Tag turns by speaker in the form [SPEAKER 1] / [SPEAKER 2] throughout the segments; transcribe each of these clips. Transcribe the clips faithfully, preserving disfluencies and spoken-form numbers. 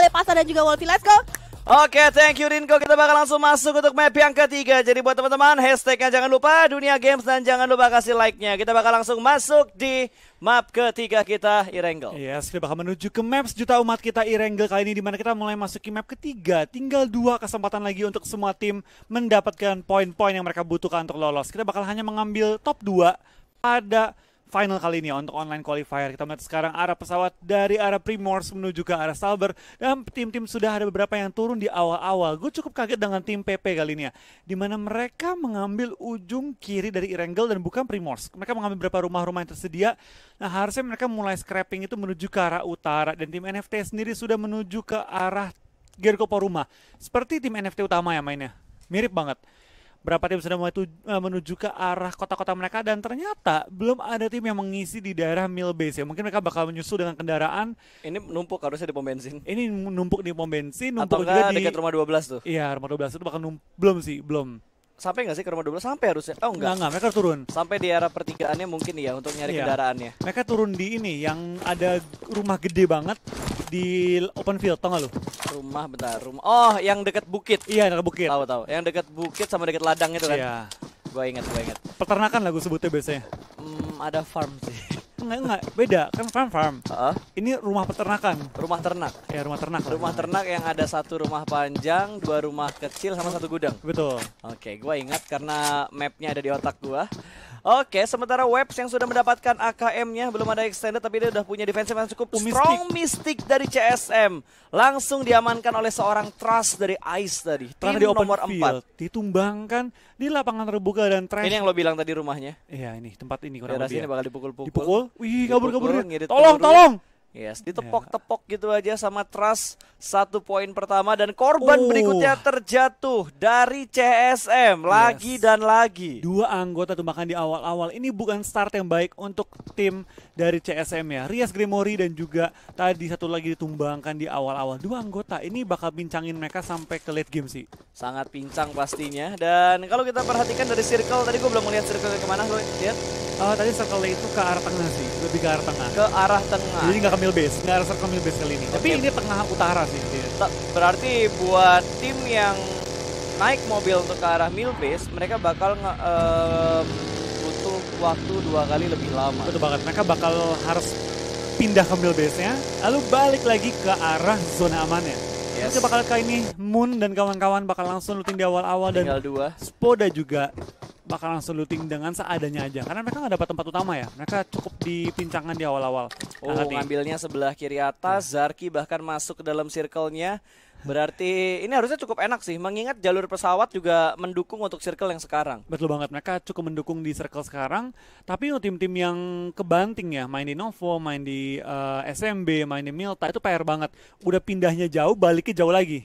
[SPEAKER 1] oleh Pasa dan juga Wolfie. Let's go.
[SPEAKER 2] Oke, okay, thank you Rinko. Kita bakal langsung masuk untuk map yang ketiga. Jadi buat teman-teman, hashtagnya jangan lupa Dunia Games dan jangan lupa kasih like-nya. Kita bakal langsung masuk di map ketiga kita, Erangel.
[SPEAKER 3] Yes, kita bakal menuju ke map sejuta umat kita, Erangel kali ini, dimana kita mulai masuk ke map ketiga. Tinggal dua kesempatan lagi untuk semua tim mendapatkan poin-poin yang mereka butuhkan untuk lolos. Kita bakal hanya mengambil top dua pada final kali ini untuk online qualifier. Kita melihat sekarang arah pesawat dari arah Primors menuju ke arah Salber. Dan tim-tim sudah ada beberapa yang turun di awal-awal. Gue cukup kaget dengan tim P P kali ini ya. Dimana mereka mengambil ujung kiri dari Erangel dan bukan Primors. Mereka mengambil beberapa rumah-rumah yang tersedia. Nah harusnya mereka mulai scrapping itu menuju ke arah utara. Dan tim N F T sendiri sudah menuju ke arah Gergo Poruma. Seperti tim N F T utama ya mainnya. Mirip banget. Berapa tim sudah mulai menuju ke arah kota-kota mereka dan ternyata belum ada tim yang mengisi di daerah mill base ya. Mungkin mereka bakal menyusul dengan kendaraan.
[SPEAKER 2] Ini numpuk harusnya di pom bensin.
[SPEAKER 3] Ini numpuk di pom bensin, numpuk
[SPEAKER 2] atau
[SPEAKER 3] juga di
[SPEAKER 2] dekat rumah dua belas tuh.
[SPEAKER 3] Iya, rumah dua belas itu bakal numpuk. Belum sih, belum.
[SPEAKER 2] Sampai nggak sih ke rumah dua belas? Sampai harusnya. Oh enggak.
[SPEAKER 3] Enggak, enggak, mereka turun.
[SPEAKER 2] Sampai di arah pertigaannya mungkin ya untuk nyari
[SPEAKER 3] iya.
[SPEAKER 2] kendaraannya.
[SPEAKER 3] Mereka turun di ini yang ada rumah gede banget di open field, tau gak lu?
[SPEAKER 2] Rumah bentar, rumah. Oh, yang dekat bukit.
[SPEAKER 3] Iya, dekat bukit.
[SPEAKER 2] Tahu tahu. Yang dekat bukit sama dekat ladang itu kan.
[SPEAKER 3] Iya.
[SPEAKER 2] Gua ingat, gua ingat.
[SPEAKER 3] Peternakan lah gue sebutnya biasanya.
[SPEAKER 2] Hmm, ada farm sih.
[SPEAKER 3] Enggak, enggak, beda. Kan farm farm.
[SPEAKER 2] Uh-huh.
[SPEAKER 3] Ini rumah peternakan.
[SPEAKER 2] Rumah ternak.
[SPEAKER 3] Ya, rumah ternak.
[SPEAKER 2] Rumah ternak yang ada satu rumah panjang, dua rumah kecil sama satu gudang.
[SPEAKER 3] Betul.
[SPEAKER 2] Oke, gua ingat karena mapnya ada di otak gua. Oke, sementara Webs yang sudah mendapatkan A K M-nya belum ada extended tapi dia udah punya defensive yang cukup
[SPEAKER 3] Mystic.
[SPEAKER 2] strong. Mystic dari C S M langsung diamankan oleh seorang Trust dari Ice tadi. Tim
[SPEAKER 3] di open
[SPEAKER 2] nomor
[SPEAKER 3] field,
[SPEAKER 2] empat
[SPEAKER 3] ditumbangkan di lapangan terbuka dan trash.
[SPEAKER 2] Ini yang lo bilang tadi rumahnya.
[SPEAKER 3] Iya, ini tempat ini kurang
[SPEAKER 2] Daerah
[SPEAKER 3] lebih.
[SPEAKER 2] sini
[SPEAKER 3] Ya.
[SPEAKER 2] bakal dipukul-pukul.
[SPEAKER 3] Dipukul. Wih, kabur-kabur.
[SPEAKER 2] ngirit
[SPEAKER 3] Tolong,
[SPEAKER 2] peluru.
[SPEAKER 3] tolong.
[SPEAKER 2] Yes, ditepok-tepok gitu aja sama Trust. Satu poin pertama dan korban
[SPEAKER 3] Oh.
[SPEAKER 2] berikutnya terjatuh dari C S M lagi
[SPEAKER 3] Yes.
[SPEAKER 2] dan lagi.
[SPEAKER 3] Dua anggota tumbangkan di awal-awal. Ini bukan start yang baik untuk tim dari C S M ya. Rias Gremory dan juga tadi satu lagi ditumbangkan di awal-awal. Dua anggota ini bakal bincangin mereka sampai ke late game sih.
[SPEAKER 2] Sangat pincang pastinya. Dan kalau kita perhatikan dari circle, tadi gue belum melihat circle kemana, lo lihat?
[SPEAKER 3] Uh, tadi circle itu ke arah tengah sih, lebih ke arah tengah.
[SPEAKER 2] Ke arah tengah.
[SPEAKER 3] Jadi nggak ke mill base, nggak arah circle mill base kali ini. Tapi
[SPEAKER 2] Oke.
[SPEAKER 3] ini tengah utara sih. Dia.
[SPEAKER 2] Berarti buat tim yang naik mobil untuk ke arah mill base, mereka bakal nge, um, butuh waktu dua kali lebih lama.
[SPEAKER 3] Betul banget, mereka bakal harus pindah ke mill base-nya, lalu balik lagi ke arah zona amannya.
[SPEAKER 2] Yes.
[SPEAKER 3] Kita bakal kali ini Moon dan kawan-kawan bakal langsung looting di awal-awal dan
[SPEAKER 2] Tinggal dua.
[SPEAKER 3] Spoda juga bakal langsung looting dengan seadanya aja karena mereka nggak dapat tempat utama ya, mereka cukup dipincangan di awal-awal.
[SPEAKER 2] Oh,
[SPEAKER 3] Nah,
[SPEAKER 2] ngambilnya sebelah kiri atas, Zarki bahkan masuk ke dalam circle-nya. Berarti ini harusnya cukup enak sih, mengingat jalur pesawat juga mendukung untuk circle yang sekarang.
[SPEAKER 3] Betul banget, mereka cukup mendukung di circle sekarang. Tapi untuk tim-tim yang kebanting ya, main di Novo, main di uh, S M B, main di Milta, itu P R banget. Udah pindahnya jauh, baliknya jauh lagi.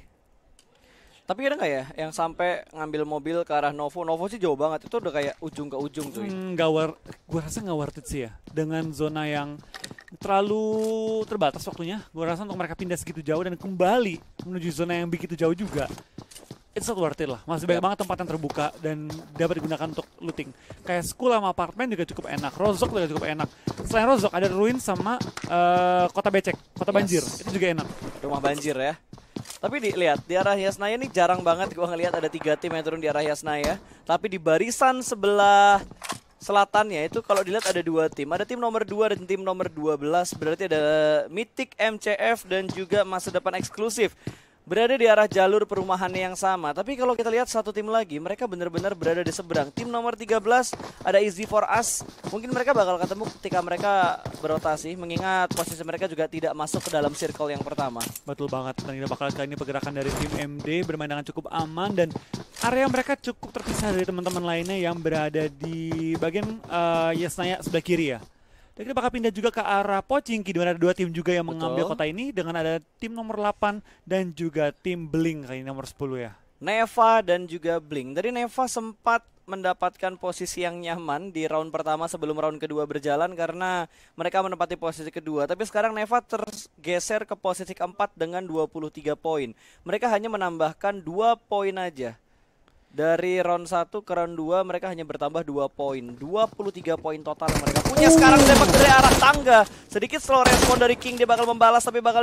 [SPEAKER 2] Tapi ada nggak ya yang sampai ngambil mobil ke arah Novo? Novo sih jauh banget, itu udah kayak ujung ke ujung cuy.
[SPEAKER 3] Hmm, gak war, gue rasa nggak worth it sih ya. Dengan zona yang terlalu terbatas waktunya, gue rasa untuk mereka pindah segitu jauh dan kembali menuju zona yang begitu jauh juga, it's not worth it lah. Masih banyak banget tempat yang terbuka dan dapat digunakan untuk looting. Kayak school sama apartemen juga cukup enak, Rozok juga cukup enak. Selain Rozok ada Ruin sama uh, Kota Becek, Kota Banjir,
[SPEAKER 2] Yes.
[SPEAKER 3] itu juga enak.
[SPEAKER 2] Rumah banjir ya. Tapi dilihat di arah Yasnaya ini jarang banget gua ngelihat ada tiga tim yang turun di arah Yasnaya. Tapi di barisan sebelah selatannya itu kalau dilihat ada dua tim. Ada tim nomor dua dan tim nomor dua belas. Berarti ada Mythic, M C F dan juga masa depan eksklusif. Berada di arah jalur perumahannya yang sama. Tapi kalau kita lihat satu tim lagi, mereka benar-benar berada di seberang. Tim nomor tiga belas ada Easy for Us. Mungkin mereka bakal ketemu ketika mereka berotasi, mengingat posisi mereka juga tidak masuk ke dalam circle yang pertama.
[SPEAKER 3] Betul banget, dan kita bakal kali ini pergerakan dari tim M D bermain dengan cukup aman dan area mereka cukup terpisah dari teman-teman lainnya yang berada di bagian uh, Yasnaya sebelah kiri ya. Dan kita bakal pindah juga ke arah Pochinki, di mana ada dua tim juga yang mengambil
[SPEAKER 2] Betul.
[SPEAKER 3] kota ini dengan ada tim nomor delapan dan juga tim Bling kali ini nomor sepuluh ya.
[SPEAKER 2] Neva dan juga Blink. Dari Neva sempat mendapatkan posisi yang nyaman di round pertama sebelum round kedua berjalan karena mereka menempati posisi kedua. Tapi sekarang Neva tergeser ke posisi keempat dengan dua puluh tiga poin. Mereka hanya menambahkan dua poin aja. Dari round satu ke round dua mereka hanya bertambah dua poin. dua puluh tiga poin total yang mereka punya. Sekarang tembak dari arah tangga. Sedikit slow respon dari King, dia bakal membalas tapi bakal di round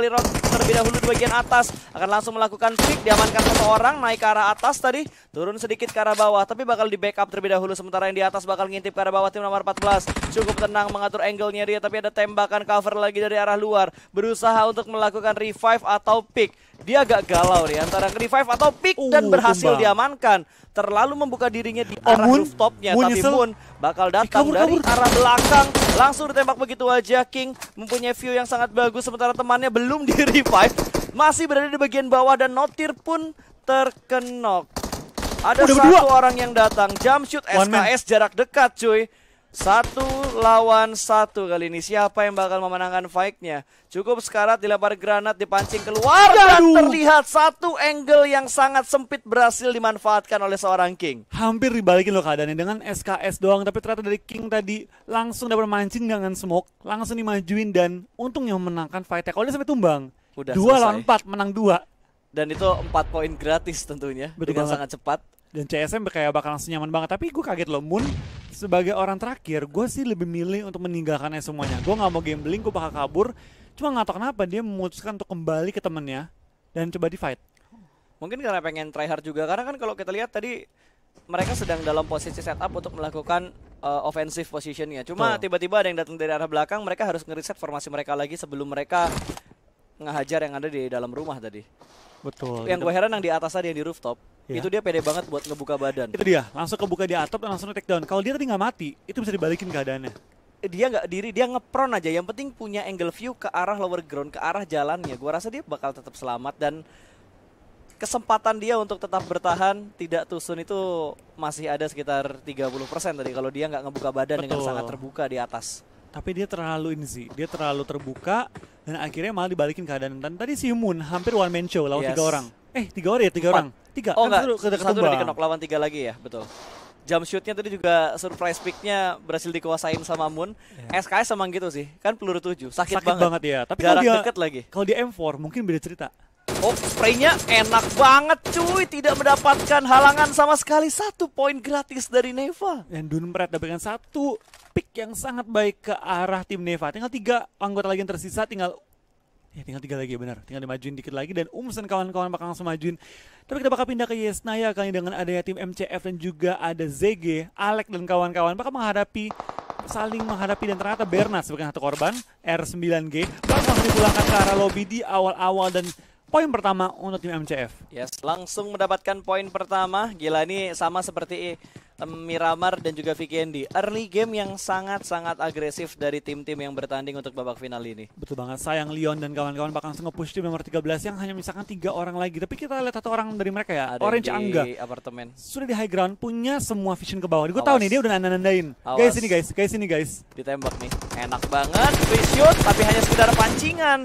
[SPEAKER 2] terlebih dahulu di bagian atas. Akan langsung melakukan pick, diamankan seseorang, naik ke arah atas tadi, turun sedikit ke arah bawah, tapi bakal di backup terlebih dahulu. Sementara yang di atas bakal ngintip ke arah bawah tim nomor empat belas. Cukup tenang mengatur angle-nya dia, tapi ada tembakan cover lagi dari arah luar. Berusaha untuk melakukan revive atau pick. Dia agak galau nih antara revive atau pick
[SPEAKER 3] uh,
[SPEAKER 2] dan berhasil
[SPEAKER 3] tumbang.
[SPEAKER 2] diamankan. Terlalu membuka dirinya di arah
[SPEAKER 3] Moon,
[SPEAKER 2] rooftopnya,
[SPEAKER 3] Moon
[SPEAKER 2] tapi
[SPEAKER 3] nyesel.
[SPEAKER 2] Moon bakal datang
[SPEAKER 3] kabur,
[SPEAKER 2] dari
[SPEAKER 3] kabur.
[SPEAKER 2] arah belakang, langsung ditembak begitu aja. King mempunyai view yang sangat bagus, sementara temannya belum di revive, masih berada di bagian bawah dan Notir pun terkenok. Ada
[SPEAKER 3] Udah
[SPEAKER 2] satu
[SPEAKER 3] berdua.
[SPEAKER 2] orang yang datang, jump shoot S
[SPEAKER 3] One
[SPEAKER 2] K S jarak dekat cuy. Satu lawan satu kali ini. Siapa yang bakal memenangkan fight-nya? Cukup sekarat, dilempar granat, dipancing keluar. Dan
[SPEAKER 3] Aduh.
[SPEAKER 2] terlihat satu angle yang sangat sempit berhasil dimanfaatkan oleh seorang King.
[SPEAKER 3] Hampir dibalikin loh keadaannya dengan S K S doang, tapi ternyata dari King tadi langsung dapat mancing dengan smoke, langsung dimajuin dan untungnya memenangkan fight-nya. Kalau dia sampai tumbang,
[SPEAKER 2] Udah
[SPEAKER 3] dua
[SPEAKER 2] selesai.
[SPEAKER 3] lawan empat, menang dua.
[SPEAKER 2] Dan itu empat poin gratis tentunya.
[SPEAKER 3] Betul
[SPEAKER 2] dengan
[SPEAKER 3] banget.
[SPEAKER 2] sangat cepat.
[SPEAKER 3] Dan C S M kayak bakal langsung nyaman banget. Tapi gue kaget loh, Moon sebagai orang terakhir, gue sih lebih milih untuk meninggalkannya semuanya. Gue gak mau gambling, gue bakal kabur. Cuma gak tau kenapa dia memutuskan untuk kembali ke temennya dan coba di fight.
[SPEAKER 2] Mungkin karena pengen try hard juga. Karena kan kalau kita lihat tadi mereka sedang dalam posisi setup untuk melakukan uh, offensive positionnya. Cuma
[SPEAKER 3] Betul.
[SPEAKER 2] tiba-tiba ada yang datang dari arah belakang, mereka harus ngereset formasi mereka lagi sebelum mereka ngehajar yang ada di dalam rumah tadi.
[SPEAKER 3] Betul.
[SPEAKER 2] Yang gue heran yang di atas tadi, yang di rooftop,
[SPEAKER 3] Ya.
[SPEAKER 2] itu dia pede banget buat ngebuka badan.
[SPEAKER 3] Itu dia, langsung kebuka di atap dan langsung take down. Kalau dia tadi gak mati, itu bisa dibalikin keadaannya.
[SPEAKER 2] Dia nggak diri, dia ngepron aja. Yang penting punya angle view ke arah lower ground, ke arah jalannya. Gue rasa dia bakal tetap selamat dan kesempatan dia untuk tetap bertahan tidak tusun itu masih ada sekitar tiga puluh persen tadi kalau dia nggak ngebuka badan dengan
[SPEAKER 3] Betul.
[SPEAKER 2] sangat terbuka di atas.
[SPEAKER 3] Tapi dia terlalu ini sih, dia terlalu terbuka dan akhirnya malah dibalikin keadaan. Dan tadi si Moon hampir one man show lawan
[SPEAKER 2] Yes.
[SPEAKER 3] tiga orang. Eh tiga orang ya, tiga
[SPEAKER 2] Empat.
[SPEAKER 3] orang. Tiga,
[SPEAKER 2] Oh
[SPEAKER 3] kan
[SPEAKER 2] enggak,
[SPEAKER 3] satu udah
[SPEAKER 2] satu udah
[SPEAKER 3] ketumbang.
[SPEAKER 2] dikenok lawan tiga lagi ya, betul. Jump shootnya tadi juga surprise picknya berhasil dikuasain sama Moon.
[SPEAKER 3] Ya.
[SPEAKER 2] S K S emang gitu sih, kan peluru tujuh, sakit,
[SPEAKER 3] Sakit
[SPEAKER 2] banget.
[SPEAKER 3] banget ya. Tapi kalau
[SPEAKER 2] Jarak
[SPEAKER 3] dia,
[SPEAKER 2] deket lagi.
[SPEAKER 3] kalau dia M four mungkin beda cerita.
[SPEAKER 2] Oh, spraynya enak banget cuy, tidak mendapatkan halangan sama sekali. Satu poin gratis dari Neva.
[SPEAKER 3] Dan Dunpret dapatkan satu pick yang sangat baik ke arah tim Neva. Tinggal tiga anggota lagi yang tersisa, tinggal ya tinggal tiga lagi benar. Tinggal dimajuin dikit lagi dan Ums dan kawan-kawan bakal langsung majuin. Tapi kita bakal pindah ke Yesnaya kali dengan adanya tim M C F dan juga ada Z G, Alek dan kawan-kawan bakal menghadapi saling menghadapi dan ternyata Bernat sebagai satu korban R sembilan G bakal langsung dipulangkan ke arah lobby di awal-awal dan poin pertama untuk tim M C F.
[SPEAKER 2] Yes, langsung mendapatkan poin pertama. Gila, ini sama seperti um, Miramar dan juga Vikendi. Early game yang sangat-sangat agresif dari tim-tim yang bertanding untuk babak final ini.
[SPEAKER 3] Betul banget, sayang Leon dan kawan-kawan bakal langsung nge-push tim nomor tiga belas yang hanya misalkan tiga orang lagi. Tapi kita lihat satu orang dari mereka ya,
[SPEAKER 2] Ada
[SPEAKER 3] Orange
[SPEAKER 2] yang
[SPEAKER 3] Angga.
[SPEAKER 2] di apartemen.
[SPEAKER 3] Sudah di high ground, punya semua vision ke bawah. Gue
[SPEAKER 2] Awas.
[SPEAKER 3] tahu nih, dia udah nanda-nandain.
[SPEAKER 2] Awas.
[SPEAKER 3] Guys ini guys, guys ini guys.
[SPEAKER 2] Ditembak nih. Enak banget, free shoot, tapi hanya sekedar pancingan.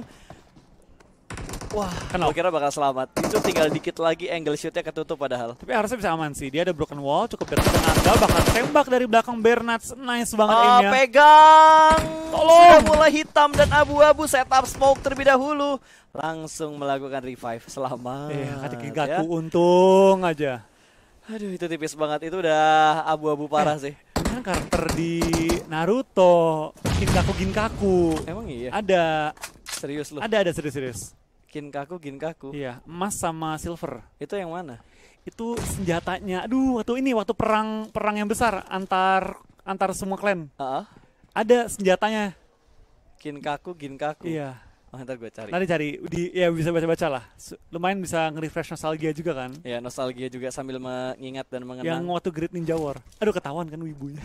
[SPEAKER 2] Wah,
[SPEAKER 3] Kenapa?
[SPEAKER 2] gue kira bakal selamat. Itu tinggal dikit lagi angle shootnya ketutup padahal.
[SPEAKER 3] Tapi harusnya bisa aman sih, dia ada broken wall, cukup dekat dengan Angga. Bakal tembak dari belakang Bernat, nice banget
[SPEAKER 2] Ah,
[SPEAKER 3] aimnya.
[SPEAKER 2] pegang.
[SPEAKER 3] Tolong.
[SPEAKER 2] Sudah mulai hitam dan abu-abu, setup smoke terlebih dahulu. Langsung melakukan revive. Selamat.
[SPEAKER 3] Eh, kata
[SPEAKER 2] ya.
[SPEAKER 3] Kinkaku, untung aja.
[SPEAKER 2] Aduh, itu tipis banget. Itu udah abu-abu parah sih.
[SPEAKER 3] Ini kan karakter di Naruto, Kinkaku Ginkaku.
[SPEAKER 2] Emang iya?
[SPEAKER 3] Ada,
[SPEAKER 2] Serius lu?
[SPEAKER 3] ada, ada serius-serius.
[SPEAKER 2] Kinkaku, Ginkaku.
[SPEAKER 3] Iya, emas sama silver.
[SPEAKER 2] Itu yang mana?
[SPEAKER 3] Itu senjatanya. Aduh, waktu ini waktu perang perang yang besar antar antar semua klan.
[SPEAKER 2] Heeh.
[SPEAKER 3] Ada senjatanya.
[SPEAKER 2] Kinkaku, Ginkaku.
[SPEAKER 3] Iya.
[SPEAKER 2] Oh, ntar gue cari.
[SPEAKER 3] Nanti cari di ya bisa baca-baca lah. Su- Lumayan bisa nge-refresh nostalgia juga kan.
[SPEAKER 2] Ya, nostalgia juga sambil mengingat dan mengenang.
[SPEAKER 3] Yang waktu Great Ninja War. Aduh, ketahuan kan wibunya.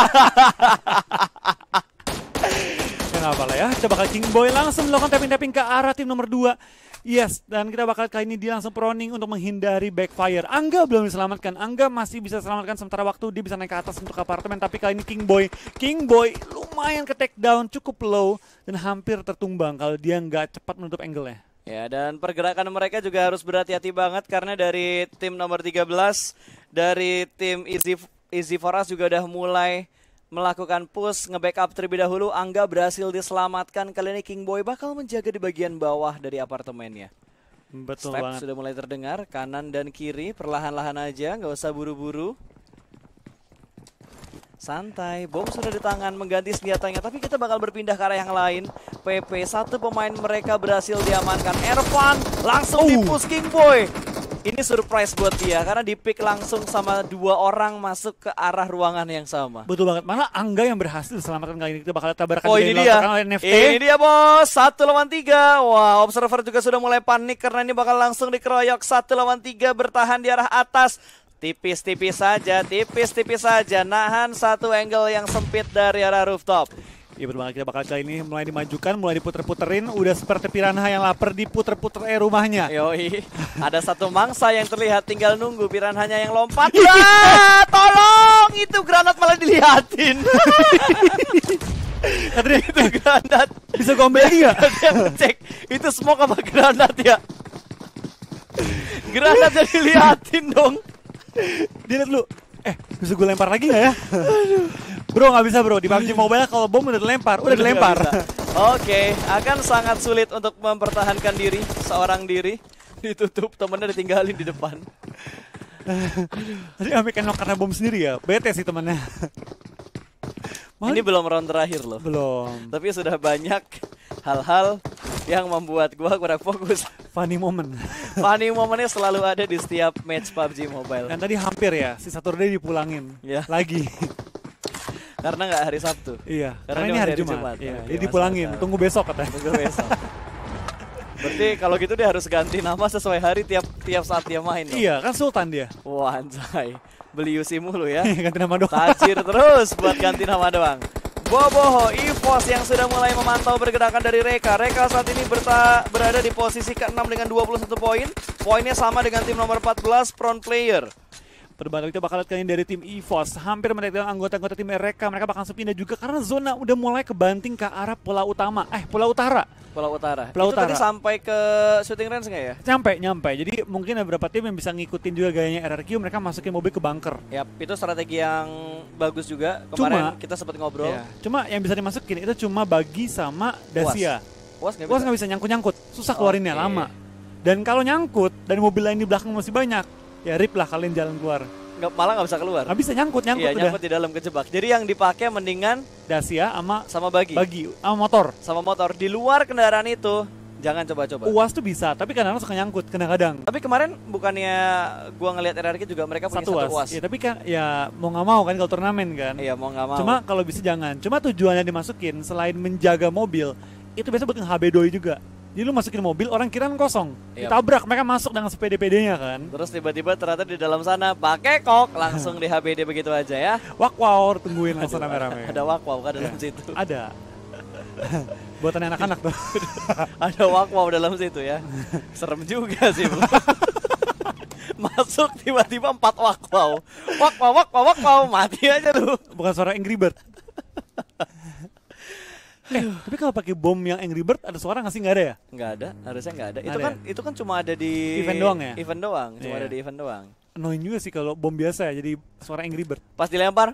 [SPEAKER 3] Ya nggak apa lah ya. Kita bakal King Boy langsung melakukan tapping-tapping ke arah tim nomor dua. Yes, dan kita bakal kali ini dia langsung proning untuk menghindari backfire. Angga belum diselamatkan. Angga masih bisa selamatkan sementara waktu dia bisa naik ke atas untuk apartemen. Tapi kali ini King Boy, King Boy lumayan ke take down, cukup low dan hampir tertumbang kalau dia nggak cepat menutup angle-nya.
[SPEAKER 2] Ya, dan pergerakan mereka juga harus berhati-hati banget karena dari tim nomor tiga belas, dari tim Easy Easy for Us juga udah mulai melakukan push, nge-backup terlebih dahulu. Angga berhasil diselamatkan. Kali ini King Boy bakal menjaga di bagian bawah dari apartemennya.
[SPEAKER 3] Betul
[SPEAKER 2] Step
[SPEAKER 3] banget.
[SPEAKER 2] sudah mulai terdengar, kanan dan kiri, perlahan-lahan aja, nggak usah buru-buru. Santai, bom sudah di tangan mengganti senjatanya, tapi kita bakal berpindah ke arah yang lain. P P, satu pemain mereka berhasil diamankan. Ervan langsung
[SPEAKER 3] Oh.
[SPEAKER 2] di-push King Boy. Ini surprise buat dia karena di-pick langsung sama dua orang masuk ke arah ruangan yang sama.
[SPEAKER 3] Betul banget. Malah Angga yang berhasil diselamatkan kali ini. Kita bakal tabarkan
[SPEAKER 2] Oh
[SPEAKER 3] juga
[SPEAKER 2] ini
[SPEAKER 3] yang
[SPEAKER 2] dia,
[SPEAKER 3] dilakukan oleh N F T.
[SPEAKER 2] ini dia bos, satu lawan tiga. Wah, Observer juga sudah mulai panik karena ini bakal langsung dikeroyok. Satu lawan tiga bertahan di arah atas. Tipis-tipis saja, tipis-tipis saja. Nahan satu angle yang sempit dari arah rooftop.
[SPEAKER 3] Iya betul banget, kita bakal kali ini mulai dimajukan, mulai diputer-puterin. Udah seperti piranha yang lapar diputer-puter eh rumahnya.
[SPEAKER 2] Yoi, ada satu mangsa yang terlihat tinggal nunggu piranhanya yang lompat. Ya, tolong, itu granat malah dilihatin.
[SPEAKER 3] Katanya
[SPEAKER 2] Itu granat.
[SPEAKER 3] bisa gombel lagi nggak?
[SPEAKER 2] Dia ngecek, itu smoke apa granat ya? Granatnya dilihatin dong.
[SPEAKER 3] Dia liat dulu, eh bisa gue lempar lagi nggak ya? Bro nggak bisa bro, di P U B G Mobile kalau bom udah dilempar, udah dilempar.
[SPEAKER 2] Oke, akan sangat sulit untuk mempertahankan diri, seorang diri. Ditutup, temennya ditinggalin di depan.
[SPEAKER 3] Tadi Amik knock karena bom sendiri ya, bete sih temennya. Malah-
[SPEAKER 2] Ini belum round terakhir loh.
[SPEAKER 3] Belum.
[SPEAKER 2] Tapi sudah banyak hal-hal yang membuat gua kurang fokus.
[SPEAKER 3] Funny moment.
[SPEAKER 2] Funny momennya selalu ada di setiap match P U B G Mobile.
[SPEAKER 3] Dan tadi hampir ya, si Saturday dipulangin.
[SPEAKER 2] Ya.
[SPEAKER 3] Lagi.
[SPEAKER 2] Karena nggak hari Sabtu.
[SPEAKER 3] Iya,
[SPEAKER 2] Karena
[SPEAKER 3] karena
[SPEAKER 2] ini
[SPEAKER 3] ini hari
[SPEAKER 2] hari
[SPEAKER 3] Jumat.
[SPEAKER 2] Jumat.
[SPEAKER 3] Iya,
[SPEAKER 2] Oke,
[SPEAKER 3] jadi dipulangin,
[SPEAKER 2] masalah.
[SPEAKER 3] tunggu besok katanya.
[SPEAKER 2] Tunggu besok. Berarti kalau gitu dia harus ganti nama sesuai hari tiap tiap saat dia main dong.
[SPEAKER 3] Iya, kan Sultan dia.
[SPEAKER 2] Wah anjay. Beli U S I mulu ya.
[SPEAKER 3] Ganti nama doang.
[SPEAKER 2] Tajir terus buat ganti nama doang. Boboho, EVOS yang sudah mulai memantau pergerakan dari Reka. Reka saat ini berta berada di posisi keenam dengan dua puluh satu poin. Poinnya sama dengan tim nomor empat belas, Front Player.
[SPEAKER 3] Perbandingan kita bakal lihat kali ini dari tim EVOS. Hampir mendekatkan anggota-anggota tim Reka. Mereka bakal sepindah juga karena zona udah mulai kebanting ke arah pulau utama. Eh, pulau utara.
[SPEAKER 2] Pulau Utara.
[SPEAKER 3] Pulau
[SPEAKER 2] Itu tadi
[SPEAKER 3] Utara.
[SPEAKER 2] sampai ke shooting range nggak ya?
[SPEAKER 3] Nyampe, nyampe. Jadi mungkin ada beberapa tim yang bisa ngikutin juga gayanya R R Q. Mereka masukin mobil ke bunker.
[SPEAKER 2] Yap, itu strategi yang bagus juga. Kemarin
[SPEAKER 3] Cuma-
[SPEAKER 2] kita sempat ngobrol.
[SPEAKER 3] Iya. Cuma yang bisa dimasukin itu cuma Bagi sama Dacia.
[SPEAKER 2] Puas nggak
[SPEAKER 3] Gua
[SPEAKER 2] bisa?
[SPEAKER 3] nggak bisa nyangkut-nyangkut. Susah keluarinnya,
[SPEAKER 2] Oke.
[SPEAKER 3] lama. Dan kalau nyangkut dan mobil lain di belakang masih banyak, ya rip lah kalian jalan keluar.
[SPEAKER 2] Nggak, malah nggak bisa keluar.
[SPEAKER 3] Nggak bisa nyangkut-nyangkut
[SPEAKER 2] Iya,
[SPEAKER 3] udah.
[SPEAKER 2] nyangkut di dalam kejebak. Jadi yang dipakai mendingan
[SPEAKER 3] Dacia sama
[SPEAKER 2] sama bagi,
[SPEAKER 3] Bagi sama motor.
[SPEAKER 2] sama motor. Di luar kendaraan itu jangan coba-coba.
[SPEAKER 3] U A S tuh bisa, tapi kadang-kadang suka nyangkut, kadang-kadang.
[SPEAKER 2] Tapi kemarin bukannya gua ngelihat R R Q juga mereka punya
[SPEAKER 3] Satu
[SPEAKER 2] satu
[SPEAKER 3] U A S.
[SPEAKER 2] U A S.
[SPEAKER 3] Ya, tapi kan ya mau nggak mau kan kalau turnamen kan.
[SPEAKER 2] Iya, mau nggak mau.
[SPEAKER 3] Cuma kalau bisa jangan. Cuma tujuannya dimasukin selain menjaga mobil, itu biasa buat nge-H B doi juga. Jadi lu masukin mobil, orang kira kosong.
[SPEAKER 2] Iya.
[SPEAKER 3] Ditabrak, mereka masuk dengan sepede-pedenya kan.
[SPEAKER 2] Terus tiba-tiba ternyata di dalam sana pakai kok langsung di H B D begitu aja ya.
[SPEAKER 3] Wak wow, tungguin langsung rame-rame.
[SPEAKER 2] Ada wakwaw kan dalam situ.
[SPEAKER 3] Ada. Buatan anak-anak tuh.
[SPEAKER 2] Ada wakwaw dalam situ ya. Serem juga sih, Bu. Masuk tiba-tiba empat wakwaw. Wakwaw, wakwaw, wakwaw, mati aja lu.
[SPEAKER 3] Bukan suara Angry Bird. eh, tapi kalau pakai bom yang Angry Bird ada suara nggak sih? Nggak ada ya?
[SPEAKER 2] Nggak ada, harusnya nggak ada. Itu
[SPEAKER 3] Ada
[SPEAKER 2] kan
[SPEAKER 3] ya?
[SPEAKER 2] itu kan cuma ada di
[SPEAKER 3] Event doang ya?
[SPEAKER 2] Event doang, cuma
[SPEAKER 3] Iya.
[SPEAKER 2] ada di event doang.
[SPEAKER 3] Annoying juga sih kalau bom biasa ya, jadi suara Angry Bird.
[SPEAKER 2] Pas dilempar,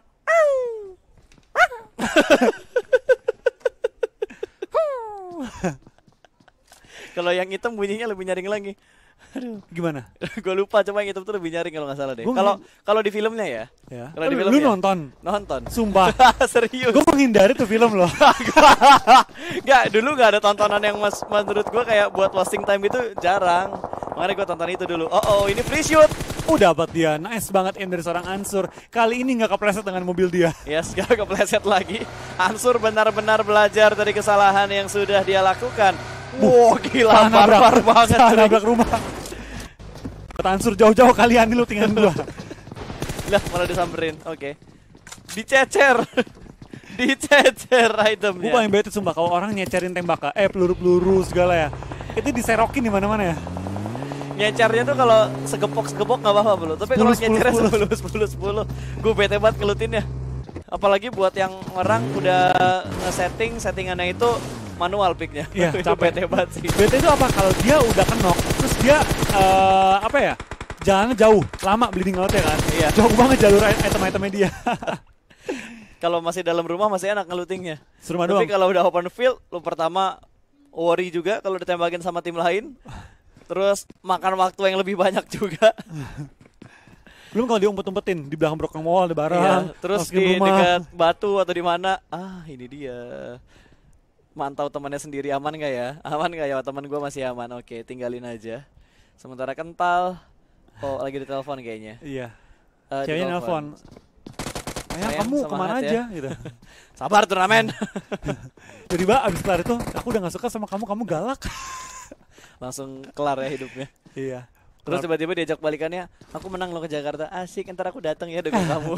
[SPEAKER 2] kalau yang hitam bunyinya lebih nyaring lagi. Aduh,
[SPEAKER 3] Gimana?
[SPEAKER 2] gue lupa, coba yang hitam tuh lebih nyaring kalau nggak salah deh.
[SPEAKER 3] Gua
[SPEAKER 2] Kalau
[SPEAKER 3] nggak-
[SPEAKER 2] kalau di filmnya ya,
[SPEAKER 3] Ya.
[SPEAKER 2] Kalau di
[SPEAKER 3] Lu-
[SPEAKER 2] film
[SPEAKER 3] lu
[SPEAKER 2] ya?
[SPEAKER 3] nonton?
[SPEAKER 2] nonton.
[SPEAKER 3] Sumpah.
[SPEAKER 2] Serius.
[SPEAKER 3] Gue menghindari tuh film loh.
[SPEAKER 2] Gak, dulu gak ada tontonan yang mas, menurut gue kayak buat wasting time itu jarang. Makanya gue tonton itu dulu. Oh, oh ini free shoot.
[SPEAKER 3] Oh dapat dia, nice banget aim dari seorang Ansur. Kali ini nggak kepleset dengan mobil dia.
[SPEAKER 2] Yes, gak kepleset lagi. Ansur benar-benar belajar dari kesalahan yang sudah dia lakukan. Wow, gila,
[SPEAKER 3] Salah nabrak-
[SPEAKER 2] barbar banget.
[SPEAKER 3] salah
[SPEAKER 2] cuy.
[SPEAKER 3] nabrak rumah. Kata Ansur jauh-jauh kalian nih lu tinggalin gua.
[SPEAKER 2] Lah, malah disamperin. Oke. Dicecer. Dicecer
[SPEAKER 3] Gue
[SPEAKER 2] itemnya.
[SPEAKER 3] paling bete sumpah kalau orang nyecerin tembak, eh peluru-peluru segala ya. Itu diserokin di mana-mana ya.
[SPEAKER 2] Nyecernya tuh kalau segepok-segepok gak apa-apa belum. Tapi kalau
[SPEAKER 3] sepuluh,
[SPEAKER 2] nyecernya
[SPEAKER 3] sepuluh.
[SPEAKER 2] sepuluh sepuluh sepuluh, gue bete banget ngelutinnya. Apalagi buat yang orang udah nge-setting, settingannya itu manual picknya.
[SPEAKER 3] Iya,
[SPEAKER 2] Itu
[SPEAKER 3] capek.
[SPEAKER 2] bete banget sih.
[SPEAKER 3] Bete itu apa? Kalau dia udah kenok, terus dia eh, apa ya? Jalannya jauh, lama bleeding out ya kan?
[SPEAKER 2] Iya.
[SPEAKER 3] Jauh banget jalur item-itemnya dia.
[SPEAKER 2] Kalau masih dalam rumah masih enak ngelutingnya.
[SPEAKER 3] Serumah
[SPEAKER 2] Tapi
[SPEAKER 3] doang.
[SPEAKER 2] kalau udah open field, lu pertama worry juga kalau ditembakin sama tim lain. Terus makan waktu yang lebih banyak juga.
[SPEAKER 3] Belum kalau diumpet-umpetin di belakang brokang mall ada barang.
[SPEAKER 2] Iya, terus
[SPEAKER 3] masukin
[SPEAKER 2] di
[SPEAKER 3] rumah.
[SPEAKER 2] dekat batu atau di mana? Ah, ini dia. Mantau temannya sendiri, aman nggak ya? Aman nggak ya? Teman gue masih aman. Oke, tinggalin aja. Sementara kental. Oh, lagi di telepon kayaknya.
[SPEAKER 3] Iya.
[SPEAKER 2] Eh,
[SPEAKER 3] Ceweknya
[SPEAKER 2] ditelepon.
[SPEAKER 3] nelfon. Ayah,
[SPEAKER 2] Sayang,
[SPEAKER 3] kamu
[SPEAKER 2] semangat
[SPEAKER 3] kemana
[SPEAKER 2] ya."
[SPEAKER 3] aja? Gitu.
[SPEAKER 2] Sabar turnamen.
[SPEAKER 3] Jadi mbak abis kelar itu, aku udah gak suka sama kamu, kamu galak.
[SPEAKER 2] Langsung kelar ya hidupnya.
[SPEAKER 3] Iya.
[SPEAKER 2] Terus tiba-tiba diajak balikannya, aku menang lo ke Jakarta. Asik, ntar aku datang ya dengan kamu.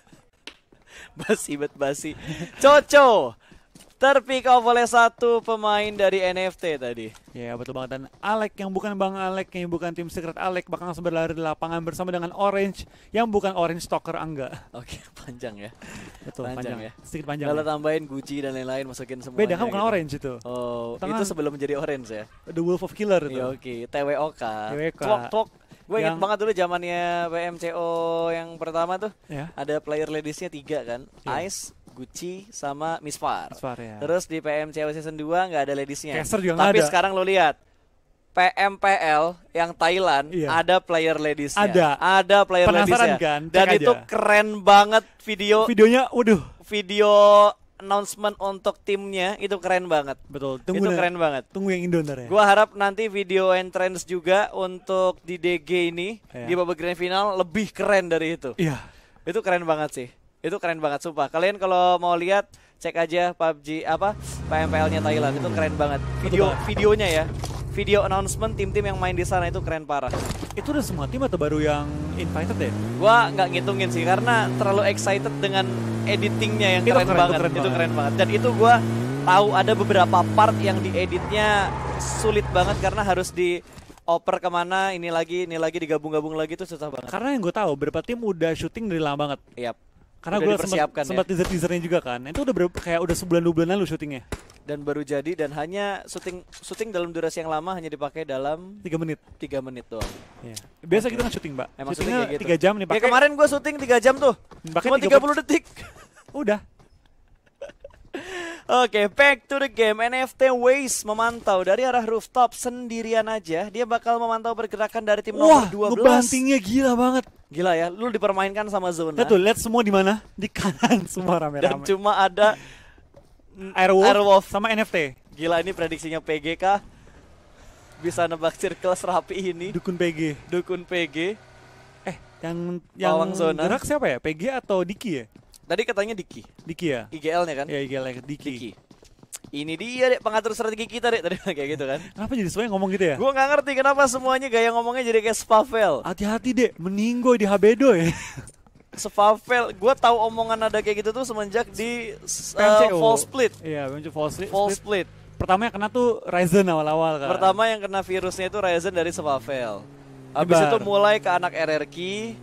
[SPEAKER 2] Basi bet basi. Coco terpick off oleh satu pemain dari N F T tadi.
[SPEAKER 3] Ya betul banget, dan Alek yang bukan Bang Alek, yang bukan tim Secret Alek bakal langsung berlari di lapangan bersama dengan Orange yang bukan Orange Stalker Angga.
[SPEAKER 2] Oke, panjang ya.
[SPEAKER 3] Betul,
[SPEAKER 2] Panjang
[SPEAKER 3] panjang,
[SPEAKER 2] ya.
[SPEAKER 3] sedikit panjang.
[SPEAKER 2] Kalau
[SPEAKER 3] Ya.
[SPEAKER 2] tambahin Gucci dan lain-lain masukin semuanya.
[SPEAKER 3] Beda kan bukan
[SPEAKER 2] gitu.
[SPEAKER 3] Orange itu.
[SPEAKER 2] Oh,
[SPEAKER 3] Tengah.
[SPEAKER 2] itu sebelum menjadi Orange ya.
[SPEAKER 3] The Wolf of Killer itu.
[SPEAKER 2] Iya, oke, T W O K.
[SPEAKER 3] T W O K.
[SPEAKER 2] Tok tok. Gue inget
[SPEAKER 3] Yang-
[SPEAKER 2] banget dulu zamannya P M C O yang pertama tuh.
[SPEAKER 3] Ya.
[SPEAKER 2] Ada player ladiesnya tiga kan.
[SPEAKER 3] Iya.
[SPEAKER 2] Ice, Gucci, sama Miss Far.
[SPEAKER 3] Asfar ya.
[SPEAKER 2] Terus di P M C O season dua nggak ada ladiesnya.
[SPEAKER 3] Caster juga nggak
[SPEAKER 2] Tapi
[SPEAKER 3] ada.
[SPEAKER 2] sekarang lo lihat. P M P L yang Thailand
[SPEAKER 3] Iya.
[SPEAKER 2] ada player ladiesnya.
[SPEAKER 3] Ada.
[SPEAKER 2] Ada player
[SPEAKER 3] Penasaran
[SPEAKER 2] ladiesnya.
[SPEAKER 3] kan?
[SPEAKER 2] Dan
[SPEAKER 3] Cek
[SPEAKER 2] itu
[SPEAKER 3] aja.
[SPEAKER 2] keren banget video
[SPEAKER 3] Videonya, waduh.
[SPEAKER 2] video announcement untuk timnya itu keren banget.
[SPEAKER 3] Betul.
[SPEAKER 2] Itu
[SPEAKER 3] deh.
[SPEAKER 2] keren banget.
[SPEAKER 3] Tunggu yang Indo ntar ya.
[SPEAKER 2] Gua harap nanti video entrance juga untuk di D G ini
[SPEAKER 3] Iya.
[SPEAKER 2] di babak grand final lebih keren dari itu.
[SPEAKER 3] Iya.
[SPEAKER 2] Itu keren banget sih. Itu keren banget sumpah. Kalian kalau mau lihat cek aja P U B G apa P M P L-nya Thailand itu keren banget. Video
[SPEAKER 3] banget.
[SPEAKER 2] videonya ya. Video announcement tim-tim yang main di sana itu keren parah.
[SPEAKER 3] Itu udah semua tim atau baru yang invited ya?
[SPEAKER 2] Gua nggak ngitungin sih karena terlalu excited dengan editingnya yang
[SPEAKER 3] Itu
[SPEAKER 2] keren,
[SPEAKER 3] keren, itu
[SPEAKER 2] banget.
[SPEAKER 3] keren
[SPEAKER 2] itu
[SPEAKER 3] banget.
[SPEAKER 2] keren banget. Dan itu gua tahu ada beberapa part yang dieditnya sulit banget karena harus dioper kemana, ini lagi, ini lagi digabung-gabung lagi tuh susah banget.
[SPEAKER 3] Karena yang gue tahu beberapa tim udah syuting dari lama banget.
[SPEAKER 2] Yap.
[SPEAKER 3] Karena
[SPEAKER 2] Udah
[SPEAKER 3] gue sempat
[SPEAKER 2] dipersiapkan ya.
[SPEAKER 3] sempat teaser teasernya juga kan. Itu udah ber- kayak udah sebulan dua bulan lalu syutingnya.
[SPEAKER 2] Dan baru jadi dan hanya syuting syuting dalam durasi yang lama hanya dipakai dalam
[SPEAKER 3] Tiga menit.
[SPEAKER 2] tiga menit doang.
[SPEAKER 3] Iya. Biasa
[SPEAKER 2] Oke.
[SPEAKER 3] kita kan syuting mbak.
[SPEAKER 2] Emang syuting
[SPEAKER 3] Syutingnya
[SPEAKER 2] kayak gitu.
[SPEAKER 3] tiga jam nih
[SPEAKER 2] Ya
[SPEAKER 3] pakai.
[SPEAKER 2] kemarin gue syuting tiga jam tuh.
[SPEAKER 3] Pakai
[SPEAKER 2] Cuma tiga puluh detik.
[SPEAKER 3] Udah.
[SPEAKER 2] Oke, back to the game. N F T Waze memantau dari arah rooftop sendirian aja. Dia bakal memantau pergerakan dari tim
[SPEAKER 3] Wah,
[SPEAKER 2] nomor dua belas.
[SPEAKER 3] ngebantingnya gila banget.
[SPEAKER 2] Gila ya, lu dipermainkan sama zona.
[SPEAKER 3] Lihat tuh, lihat semua di mana? Di kanan semua
[SPEAKER 2] Dan
[SPEAKER 3] rame-rame.
[SPEAKER 2] cuma ada
[SPEAKER 3] Airwolf,
[SPEAKER 2] Airwolf.
[SPEAKER 3] sama N F T.
[SPEAKER 2] Gila ini prediksinya P G K. Bisa nebak circle serapi ini.
[SPEAKER 3] Dukun P G.
[SPEAKER 2] Dukun P G.
[SPEAKER 3] Eh, yang yang
[SPEAKER 2] Pawang zona.
[SPEAKER 3] gerak siapa ya? P G atau Diki ya?
[SPEAKER 2] Tadi katanya Diki.
[SPEAKER 3] Diki ya?
[SPEAKER 2] I G L-nya kan?
[SPEAKER 3] Ya, gila Diki.
[SPEAKER 2] Diki. Ini dia deh pengatur strategi kita deh tadi kayak gitu kan.
[SPEAKER 3] Kenapa jadi semuanya ngomong gitu ya?
[SPEAKER 2] Gue nggak ngerti kenapa semuanya gaya ngomongnya jadi kayak Spavel.
[SPEAKER 3] Hati-hati deh, meninggoy di Habedo ya.
[SPEAKER 2] Spavel, gue tahu omongan ada kayak gitu tuh semenjak di
[SPEAKER 3] P M C O.
[SPEAKER 2] uh, Fall Split.
[SPEAKER 3] Iya, muncul Fall Split.
[SPEAKER 2] Fall Split.
[SPEAKER 3] Pertama yang kena tuh Ryzen awal-awal kan.
[SPEAKER 2] Pertama yang kena virusnya itu Ryzen dari Spavel. Habis
[SPEAKER 3] Nyebar.
[SPEAKER 2] itu mulai ke anak R R Q,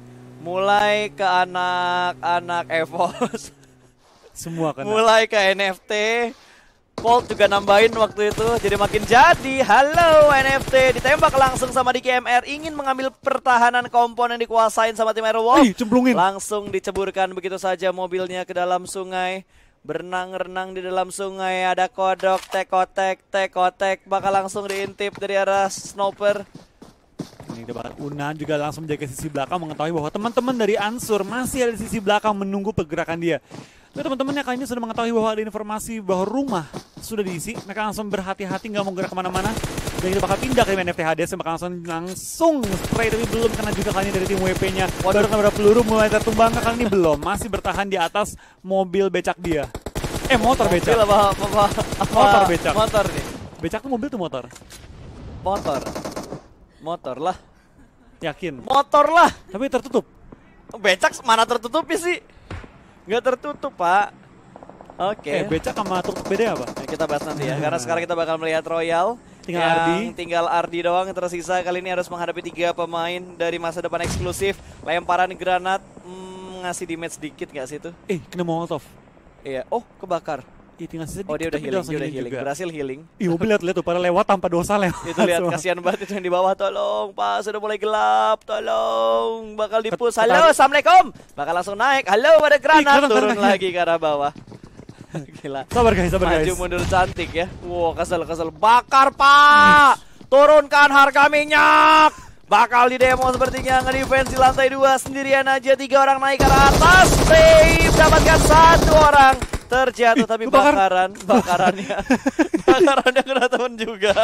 [SPEAKER 2] mulai ke anak-anak EVOS,
[SPEAKER 3] Semua kena.
[SPEAKER 2] mulai ke N F T. Colt juga nambahin waktu itu, jadi makin jadi. Halo N F T, ditembak langsung sama Diki M R, ingin mengambil pertahanan komponen dikuasain sama tim Airwolf.
[SPEAKER 3] Ih, cemplungin.
[SPEAKER 2] Langsung diceburkan begitu saja mobilnya ke dalam sungai. Berenang-renang di dalam sungai, ada kodok, tekotek, tekotek, bakal langsung diintip dari arah sniper.
[SPEAKER 3] Ini udah banget. Una juga langsung menjaga sisi belakang, mengetahui bahwa teman-teman dari Ansur masih ada di sisi belakang menunggu pergerakan dia. Tapi teman-temannya kali ini sudah mengetahui bahwa ada informasi bahwa rumah sudah diisi. Mereka langsung berhati-hati nggak mau gerak kemana-mana. Dan kita bakal pindah ke tim N F T Hades yang bakal langsung langsung spray, tapi belum kena juga kali ini dari tim W P-nya. Baru kena beberapa peluru mulai tertumbang, kali ini belum. Masih bertahan di atas mobil becak dia. Eh motor becak.
[SPEAKER 2] Mobil apa, apa, apa, apa-
[SPEAKER 3] Motor becak.
[SPEAKER 2] Motor nih.
[SPEAKER 3] Becak tuh mobil tuh motor.
[SPEAKER 2] Motor. Motor lah.
[SPEAKER 3] Yakin.
[SPEAKER 2] Motor lah.
[SPEAKER 3] Tapi tertutup.
[SPEAKER 2] Becak mana tertutupi sih? Nggak tertutup, Pak. Oke.
[SPEAKER 3] Eh becak sama tuk-tuk beda apa?
[SPEAKER 2] Ya, kita bahas nanti ya. Karena sekarang kita bakal melihat Royal.
[SPEAKER 3] Tinggal
[SPEAKER 2] yang
[SPEAKER 3] Ardi.
[SPEAKER 2] Tinggal Ardi doang yang tersisa. Kali ini harus menghadapi tiga pemain dari masa depan eksklusif. Lemparan granat. Hmm, ngasih damage sedikit nggak sih itu?
[SPEAKER 3] Eh kena molotov.
[SPEAKER 2] Iya. Oh, kebakar.
[SPEAKER 3] Ih, tinggal sisa
[SPEAKER 2] Oh, dia
[SPEAKER 3] dikit,
[SPEAKER 2] udah
[SPEAKER 3] tapi
[SPEAKER 2] healing.
[SPEAKER 3] langsung
[SPEAKER 2] Dia udah
[SPEAKER 3] healing
[SPEAKER 2] healing.
[SPEAKER 3] juga.
[SPEAKER 2] Berhasil healing.
[SPEAKER 3] Ih mobil lihat-lihat tuh, pada lewat tanpa dosa lewat.
[SPEAKER 2] Itu lihat
[SPEAKER 3] semua.
[SPEAKER 2] kasihan banget itu yang di bawah. Tolong Pak, sudah mulai gelap. Tolong, bakal dipus.
[SPEAKER 3] Ket-
[SPEAKER 2] Halo,
[SPEAKER 3] ketar-
[SPEAKER 2] assalamualaikum. Bakal langsung naik. Halo, ada granat.
[SPEAKER 3] kelihatan,
[SPEAKER 2] Turun
[SPEAKER 3] kelihatan.
[SPEAKER 2] lagi ke arah bawah. Gila.
[SPEAKER 3] Sabar guys, sabar
[SPEAKER 2] Maju
[SPEAKER 3] guys.
[SPEAKER 2] mundur cantik ya. Wow, kesel kesel. Bakar Pak. Turunkan harga minyak. bakal di demo sepertinya, nge-defense di lantai dua sendirian aja, tiga orang naik ke atas, Brave dapatkan satu orang terjatuh, tapi bakaran, bakarannya, bakarannya kena temen juga.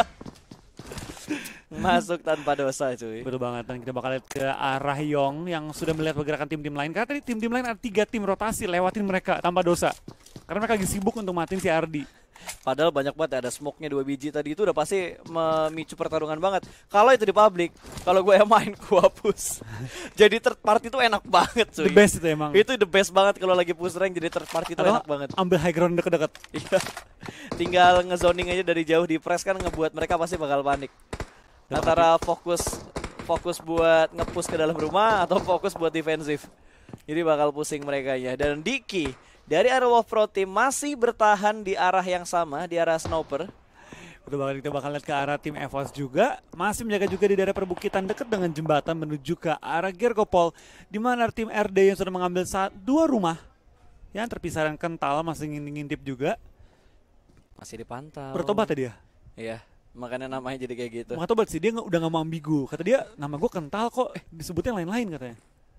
[SPEAKER 2] Masuk tanpa dosa cuy.
[SPEAKER 3] Betul banget, dan kita bakal lihat ke arah Yong yang sudah melihat pergerakan tim-tim lain. Karena tadi tim-tim lain ada tiga tim rotasi lewatin mereka tanpa dosa. Karena mereka lagi sibuk untuk matiin si Ardi.
[SPEAKER 2] Padahal banyak banget ada smoke-nya dua biji tadi, itu udah pasti memicu pertarungan banget. Kalau itu di public, kalau gue yang main gue push. Jadi third party itu enak banget cuy.
[SPEAKER 3] The best itu emang.
[SPEAKER 2] Itu the best banget kalau lagi push rank, jadi third party itu enak banget.
[SPEAKER 3] Ambil high ground deket-deket.
[SPEAKER 2] Iya. Tinggal ngezoning aja dari jauh di press kan ngebuat mereka pasti bakal panik. Antara fokus fokus buat nge-push ke dalam rumah atau fokus buat defensif. Jadi bakal pusing mereka ya. Dan Diki dari Aerowolf Pro Team masih bertahan di arah yang sama, di arah Sniper.
[SPEAKER 3] Betul banget, kita bakal lihat ke arah tim EVOS juga. Masih menjaga juga di daerah perbukitan dekat dengan jembatan menuju ke arah Gergopol. Di mana tim R D yang sudah mengambil saat dua rumah. Yang terpisah dan kental, masih ngintip juga.
[SPEAKER 2] Masih dipantau.
[SPEAKER 3] Bertobat tadi ya?
[SPEAKER 2] Iya. Makanya namanya jadi kayak gitu.
[SPEAKER 3] Mau tobat sih, dia nggak, udah gak mau ambigu. Kata dia, nama gue kental kok, eh, disebutnya lain-lain katanya.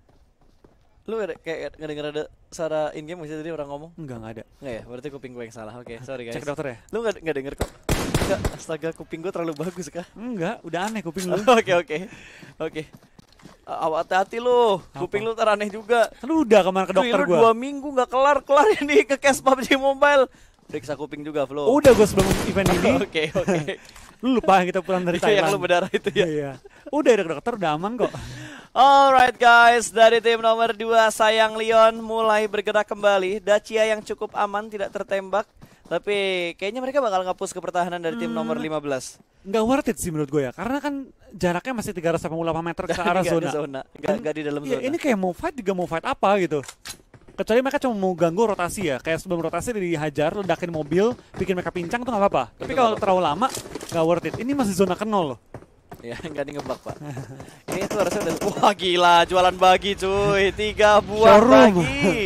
[SPEAKER 2] Lu ada, kayak ngedenger ada suara in game masih tadi orang ngomong?
[SPEAKER 3] Enggak, nggak ada.
[SPEAKER 2] Enggak ya, berarti kuping gue yang salah. Oke, okay, sorry guys.
[SPEAKER 3] Cek dokter ya?
[SPEAKER 2] Lu gak, gak denger kok? Enggak, astaga kuping gue terlalu bagus kah?
[SPEAKER 3] Enggak, udah aneh kuping lu.
[SPEAKER 2] Oke, oke. Oke. Awat hati-hati lu, kuping lu teraneh juga.
[SPEAKER 3] Lu udah kemarin ke dokter gue.
[SPEAKER 2] Lu dua minggu gak kelar-kelar ini ke case P U B G Mobile. Periksa kuping juga, Flo.
[SPEAKER 3] Udah gue sebelum event ini.
[SPEAKER 2] Oke, oke.
[SPEAKER 3] Lu lupa kita pulang dari Thailand.
[SPEAKER 2] Yang lu berdarah itu ya.
[SPEAKER 3] Iya. Udah ada dokter, udah aman kok.
[SPEAKER 2] Alright guys, dari tim nomor dua Sayang Leon mulai bergerak kembali. Dacia yang cukup aman, tidak tertembak. Tapi kayaknya mereka bakal nge-push ke pertahanan dari tim hmm. nomor lima belas.
[SPEAKER 3] Nggak worth it sih menurut gue ya. Karena kan jaraknya masih tiga ratus delapan puluh delapan meter ke arah
[SPEAKER 2] Gak
[SPEAKER 3] zona.
[SPEAKER 2] di zona. Gak, gak di dalam
[SPEAKER 3] iya,
[SPEAKER 2] zona.
[SPEAKER 3] Ini kayak mau fight juga mau fight apa gitu. Kecuali mereka cuma mau ganggu rotasi ya. Kayak sebelum rotasi dihajar, ledakin mobil, bikin mereka pincang tuh nggak apa-apa. Tapi kalau terlalu lama, nggak worth it. Ini masih zona ke nol loh.
[SPEAKER 2] Ya, nggak di ngebak pak. Ini tuh harusnya udah, wah gila, jualan bagi cuy, tiga buah
[SPEAKER 3] Showroom.
[SPEAKER 2] bagi.